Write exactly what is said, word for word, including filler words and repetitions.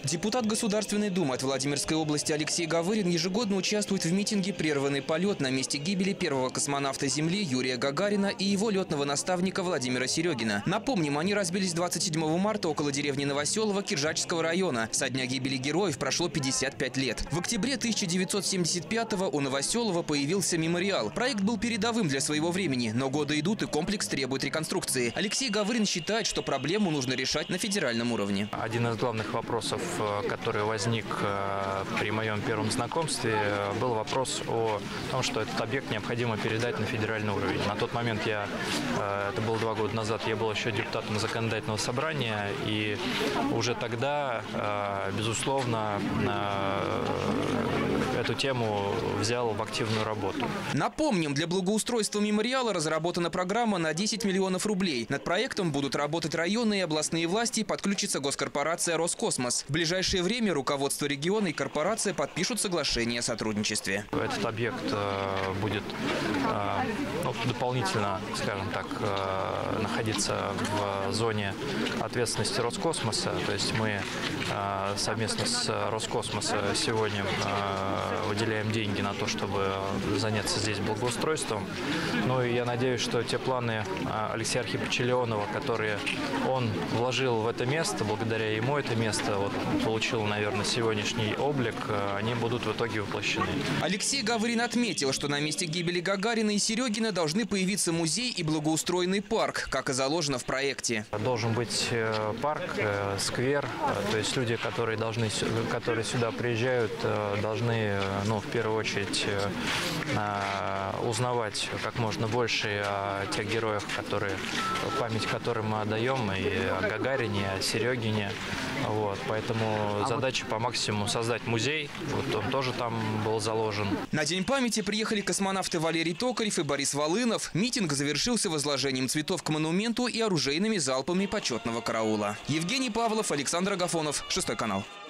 Депутат Государственной Думы от Владимирской области Алексей Гавырин ежегодно участвует в митинге «Прерванный полет» на месте гибели первого космонавта Земли Юрия Гагарина и его летного наставника Владимира Серегина. Напомним, они разбились двадцать седьмого марта около деревни Новоселово Киржачского района. Со дня гибели героев прошло пятьдесят пять лет. В октябре тысяча девятьсот семьдесят пятого у Новоселова появился мемориал. Проект был передовым для своего времени, но годы идут и комплекс требует реконструкции. Алексей Гавырин считает, что проблему нужно решать на федеральном уровне. Один из главных вопросов, который возник при моем первом знакомстве, был вопрос о том, что этот объект необходимо передать на федеральный уровень. На тот момент я, это было два года назад, я был еще депутатом законодательного собрания, и уже тогда, безусловно, эту тему взял в активную работу. Напомним, для благоустройства мемориала разработана программа на десять миллионов рублей. Над проектом будут работать районные и областные власти, подключится госкорпорация «Роскосмос». В ближайшее время руководство региона и корпорация подпишут соглашение о сотрудничестве. Этот объект будет ну, дополнительно, скажем так, находиться в зоне ответственности Роскосмоса. То есть мы совместно с Роскосмосом сегодня выделяем деньги на то, чтобы заняться здесь благоустройством. Ну и я надеюсь, что те планы Алексея Архиповича Леонова, которые он вложил в это место, благодаря ему это место вот, получило, наверное, сегодняшний облик, они будут в итоге воплощены. Алексей Гавырин отметил, что на месте гибели Гагарина и Серегина должны появиться музей и благоустроенный парк, как и заложено в проекте. Должен быть парк, сквер, то есть люди, которые, должны, которые сюда приезжают, должны, ну, в первую очередь, узнавать как можно больше о тех героях, которые, память которым мы отдаем, и о Гагарине, и о Серегине. Вот, поэтому задача по максимуму создать музей, вот он тоже там был заложен. На День памяти приехали космонавты Валерий Токарев и Борис Волынов. Митинг завершился возложением цветов к монументу и оружейными залпами почетного караула. Евгений Павлов, Александр Агафонов, Шестой канал.